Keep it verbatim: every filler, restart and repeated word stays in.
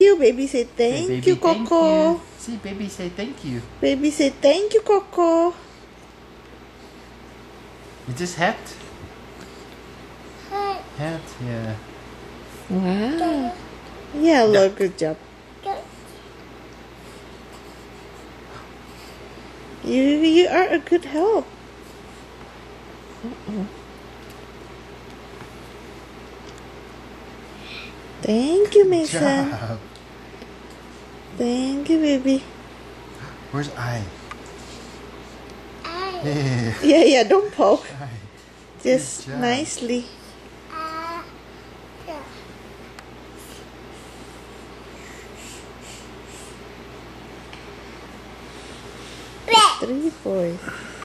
you. Baby say thank Say, baby, you, thank Coco. you. See, baby say thank you. Baby say thank you, Coco. Is this hat? Hat. Hat, yeah. Wow. Yeah, look, good job. You you are a good help. Uh-oh. Thank you, Mason. Job. Thank you, baby. Where's I? I. Yeah. Yeah, yeah, don't poke. I. Just Good job. nicely. Uh, yeah. Three boys.